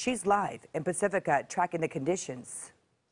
She's live in Pacifica tracking the conditions.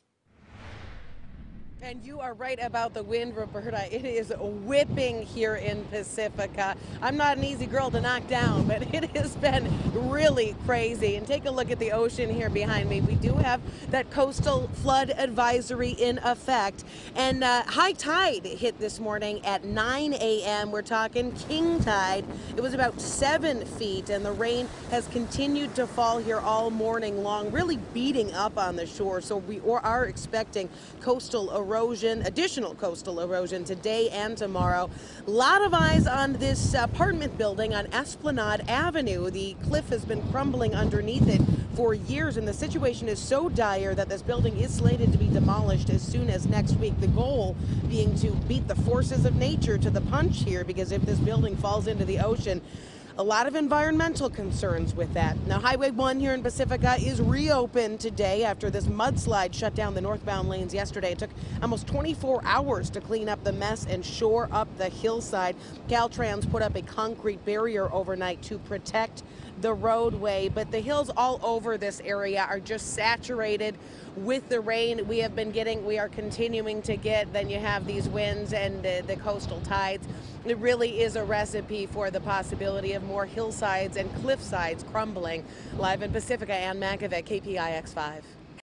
And you are right about the wind, Roberta. It is whipping here in Pacifica. I'm not an easy girl to knock down, but it has been really crazy. And take a look at the ocean here behind me. We do have that coastal flood advisory in effect. And high tide hit this morning at 9 a.m. We're talking king tide. It was about 7 feet, and the rain has continued to fall here all morning long, really beating up on the shore. So we are expecting coastal erosion, additional coastal erosion today and tomorrow. A lot of eyes on this apartment building on Esplanade Avenue. The cliff has been crumbling underneath it for years, and the situation is so dire that this building is slated to be demolished as soon as next week. The goal being to beat the forces of nature to the punch here, because if this building falls into the ocean, a lot of environmental concerns with that. Now, Highway 1 here in Pacifica is reopened today after this mudslide shut down the northbound lanes yesterday. It took almost 24 hours to clean up the mess and shore up the hillside. Caltrans put up a concrete barrier overnight to protect the roadway, but the hills all over this area are just saturated with the rain we are continuing to get. Then you have these winds and the coastal tides. It really is a recipe for the possibility of more hillsides and cliff sides crumbling. Live in Pacifica, Ann McAvick, KPIX 5.